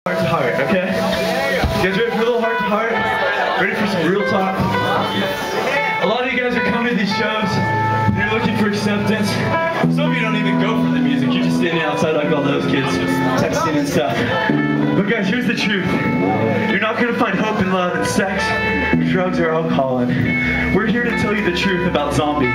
Heart to heart, okay? You guys ready for a little heart to heart? Ready for some real talk? A lot of you guys are coming to these shows and you're looking for acceptance. Some of you don't even go for the music. You're just standing outside like all those kids, texting and stuff. But guys, here's the truth. You're not going to find hope in love and sex, drugs, or alcohol. And we're here to tell you the truth about zombies.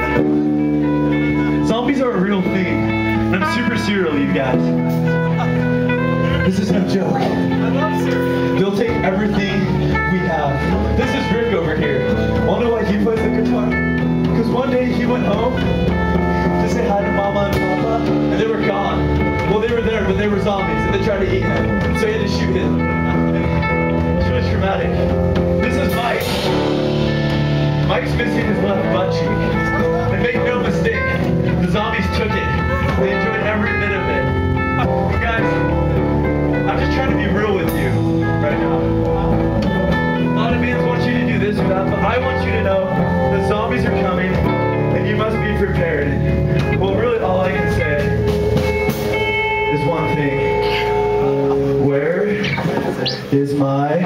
Zombies are a real thing. And I'm super serial, you guys. This is no joke. They'll take everything we have. This is Rick over here. Wanna know why he plays the guitar? Because one day he went home to say hi to Mama and Papa, and they were gone. Well, they were there, but they were zombies, and they tried to eat him. So he had to shoot him. It's really traumatic. This is Mike. Mike's missing his left butt cheek. And make no mistake, the zombies took it. They enjoyed every bit of it. Guys, I'm just trying to be real with you right now. A lot of bands want you to do this or that, but I want you to know the zombies are coming and you must be prepared. Well, really all I can say is one thing. Where is my...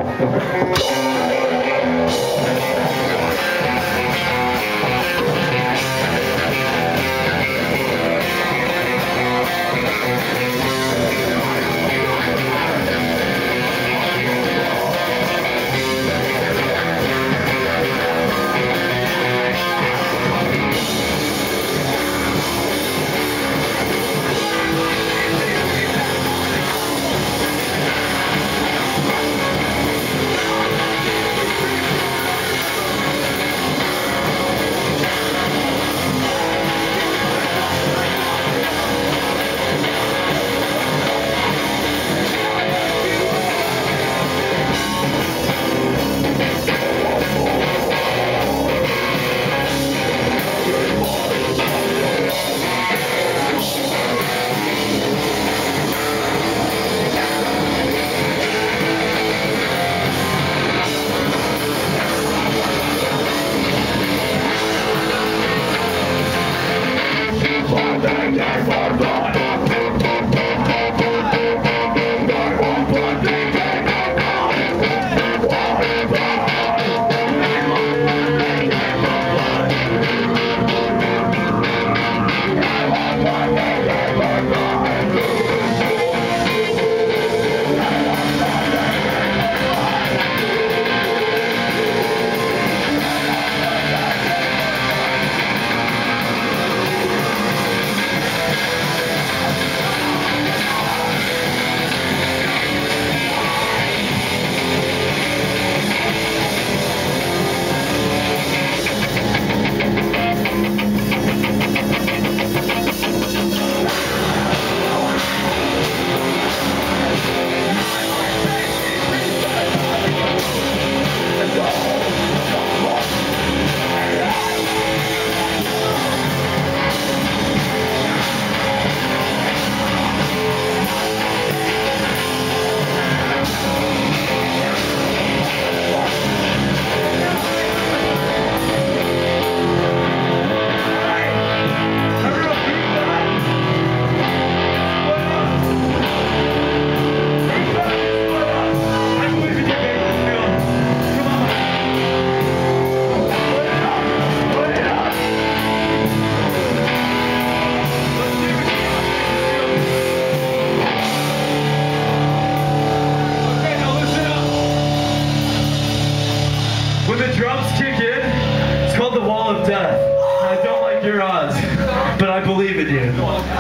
When the drums kick in, it's called the wall of death. I don't like your odds, but I believe in you.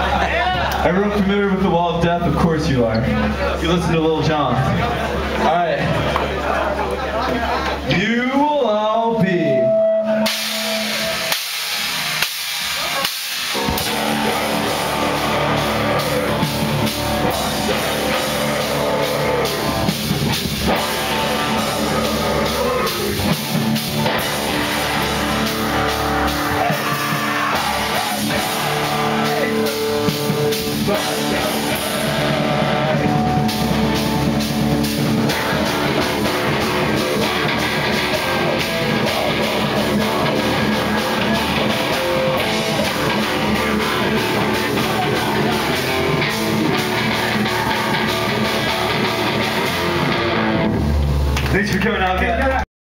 Everyone familiar with the wall of death? Of course you are. You listen to Lil Jon. Alright. You will all be. Thanks for coming out, guys.